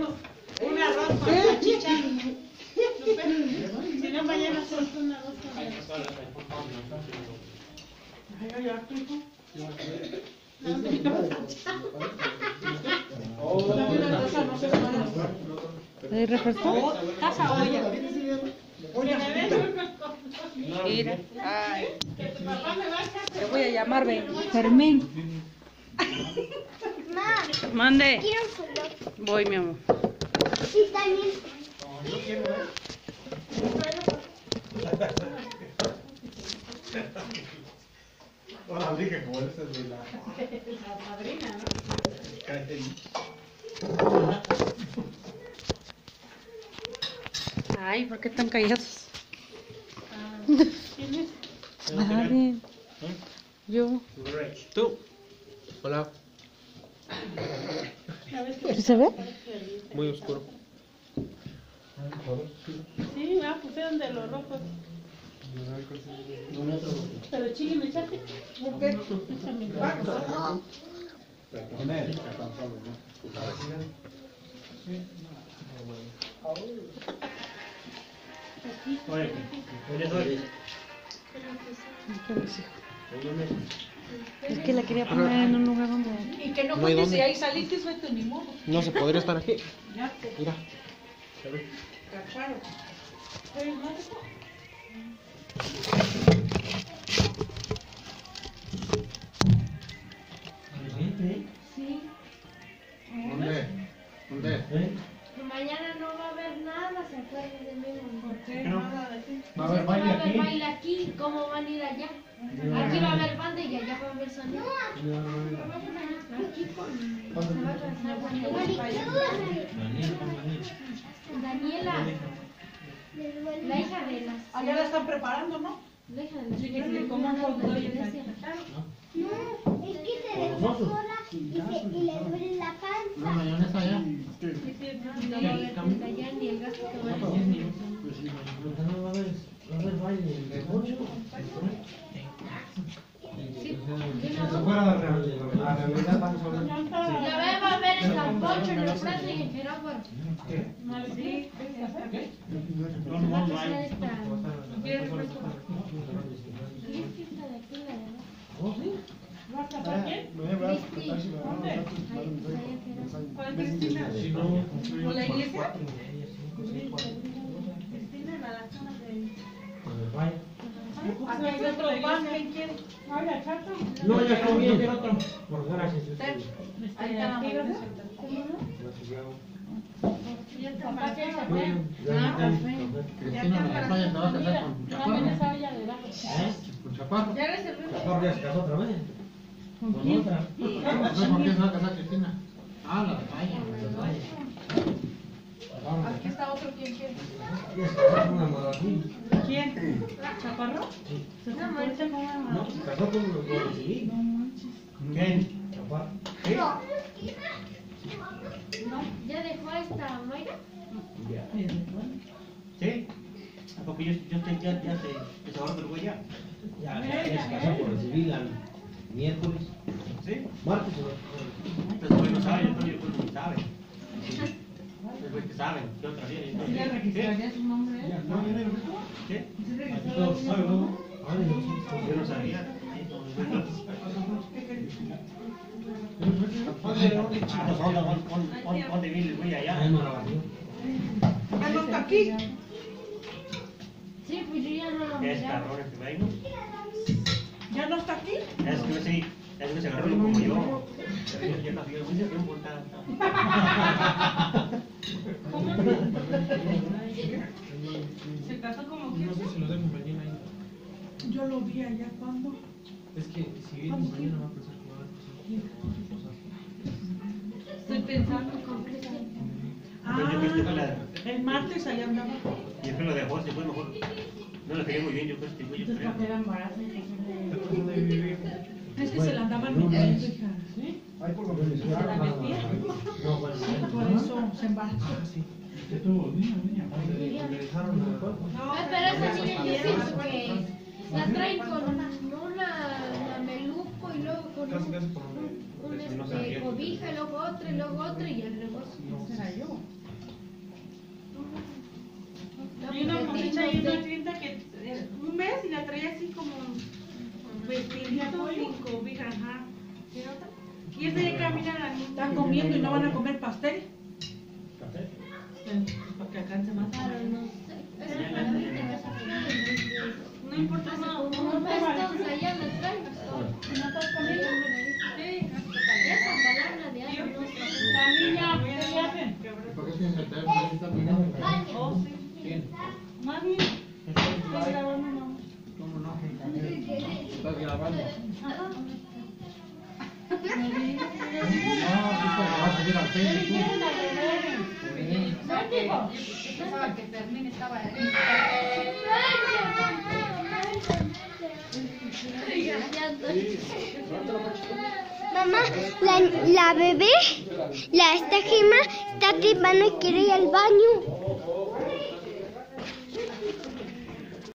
Un arroz con salchicha. Si no, mañana hacemos un arroz con salchicha. ¿Hay refresco? Taza olla. Mira. Ay. Papá me va a echar. Te voy a llamar, Fermín. Mande. Quiero un color. Voy, mi amor. Y también. Ahora dije como esa es de la Madrina, ¿no? Ay, ¿por qué están callados? ¿Quién es? Dale. Yo. ¿Tú? Hola. ¿Sí se ve? Muy oscuro. Sí, pusieron de los rojos. Pero chile me echaste. ¿Por qué? Es que la quería poner en un lugar donde... Y que no No hay cuentes si dónde. ahí saliste, suelto ni modo. No se podría estar aquí. Ya te Mira. cacharon. Pero no te Sí. ¿Dónde? ¿Dónde? Mañana no va a haber nada, se acuerdan de mí. ¿Por qué? Nada de ti. Va a haber baile Va a haber aquí. baile aquí, ¿cómo van a ir allá? Aquí va a haber banda y allá va a haber sonido. Aquí con... se va a casar Daniela, la hija de las... Allá la están preparando, ¿no? La hija de las... Sí, que le coman con todo y el No, es que se desmejora y le duele la panza. mayonesa allá. No va a haber tanta ya ni el gasto que va a hacer. Sí, Eso fuera la realidad, vamos a ver. la beba va a ver en San Poncho, en el Frasco y en Jeróforo. Sí. Se va a casar esta... ¿Quieres refresco? ¿Qué fiesta de aquí, la verdad? ¿Va a casar quién? Cristi. Ahí está en Jeróforo. ¿Cuál Cristina? no, ¿Por la iglesia? Cristina, la zona de... Aquí hay otro pan, ¿quién quiere? Hola, chato. No, ya está bien. Otro. Por gracias. Ahí está la ¿verdad? Papá, ¿qué es café? Ah, café. Cristina, la España te va a casar con También Chaparro. esa olla de abajo. Con Chaparro. Ya reservé. Chaparro ya se casó otra vez. ¿Con otra? ¿Con quién se va a casar Cristina? Ah, la de España. Aquí está otro, ¿quién quiere? ¿Quién? ¿Quién? ¿Chaparro? ¿Se comporta como una No, se casó con los de civil. No manches. ¿Quién? Chaparro. ¿Sí? No, ¿ya dejó a esta Mayra? ¿Sí? Porque yo ya se ahorra del güey ya. Ya se casó por recibir al miércoles. ¿Sí? Martes. Pero el güey no sabe, yo creo que ni sabe. El güey que saben, yo otra día. ¿Sí le registraría su nombre? No, ya no. ¿Sí? ¿Sí registraría su nombre? Yo no sabía. ¿Dónde vive el güey allá? ¿Ya no está aquí? Sí, pues yo ya no lo Es miraba. cabrón este güey, ¿no? ¿Ya no está aquí? Es que sí, es que se agarró como yo. Yo no fui, yo fui un volcán. ¿Cómo? ¿Se casó como que? No sé si lo dejo mañana ahí. Yo lo vi allá cuando. Es que si viene mañana va a pensar que va a pasar. Estoy pensando. Con Cristian. Pero yo creo que fue la. El martes allá andaba. Y después lo dejó, se fue mejor. No le pegué muy bien, yo creo que yo creo. era embarazo. Es que se la andaban metiendo, hija. ¿Sí? Ay, por lo Se la metía. No, bueno, Por eso se embarazó. le dejaron la cuerpo. Pero esa niña yo siento que la traen con una mameluco y luego con Casi, casi por un cobija, y luego otra y luego otra y el rebozo. No será yo. comiendo y no van a comer pastel. ¿Café? Para que alcance más. Claro, no sé. Pero para mí te vas a comer. No importa, no. Como ves todos allá me traen. ¿No estás comiendo? Sí, esa palabra de algo no sé. La niña, ¿qué le hacen? ¿Por qué tienen que tener una lista primero? Oh, sí. ¿Quién? Mami, estoy grabando, mamá. ¿Cómo no? ¿Estás grabando? No, tú vas a seguir al Facebook. Pensaba que termine, estaba Mamá, la bebé, esta Gema, está tripando y quiere ir al baño.